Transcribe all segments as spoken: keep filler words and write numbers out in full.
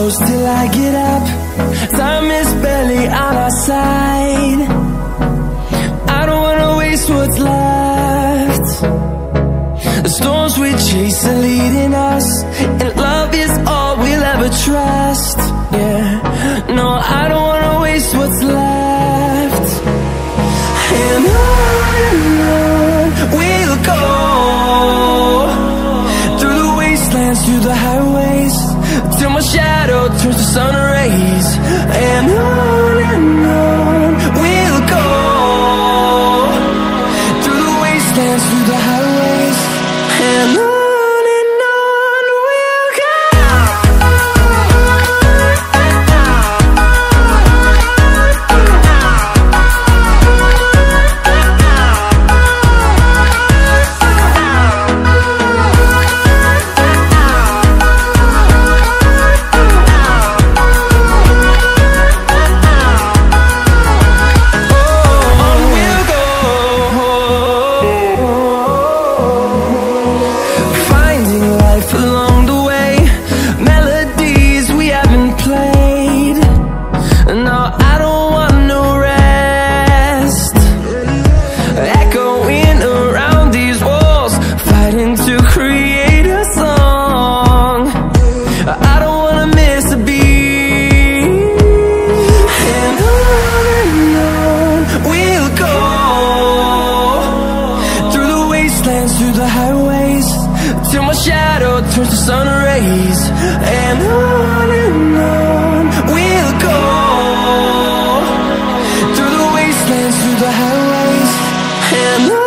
close till I get up. Time is barely on our side. I don't wanna waste what's left. The storms we chase are leading us, and love is all we'll ever trust. Yeah, no, I don't wanna waste what's left. And on and on we'll go, through the wastelands, through the highways, till my shadow turns to sun rays. And on and on we'll go, through the wastelands, through the highways, and on. Through the highways, till my shadow turns to sun rays. And on and on we'll go, through the wastelands, through the highways, and on.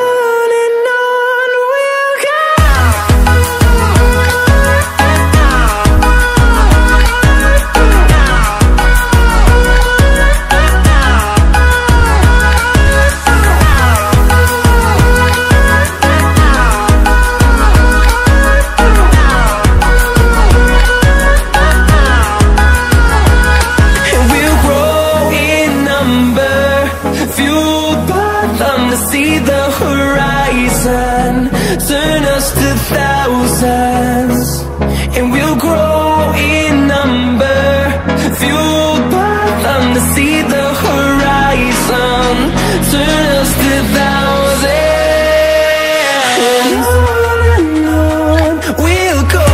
See the horizon, turn us to thousands, and we'll grow in number, fueled by them to see the horizon, turn us to thousands. And on and on we'll go,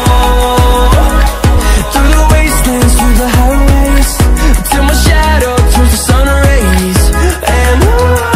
through the wastelands, through the highways, till my shadow turns to sun rays. And on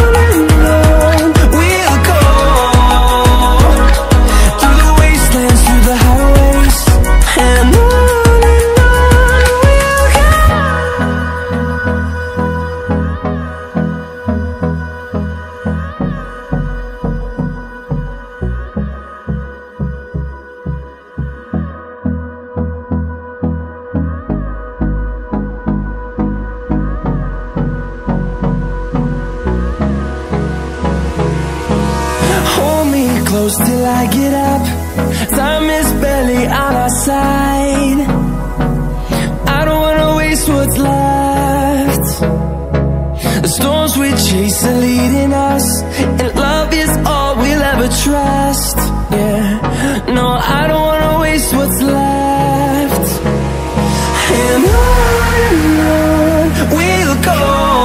close till I get up. Time is barely on our side. I don't wanna waste what's left. The storms we chase are leading us, and love is all we'll ever trust. Yeah, no, I don't wanna waste what's left. And on and on we'll go,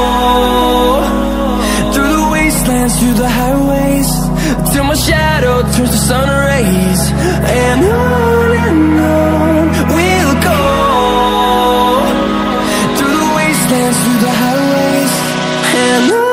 through the wastelands, through the highways, till my shadow turns to sun rays. And on and on we'll go, through the wastelands, through the highways, and on.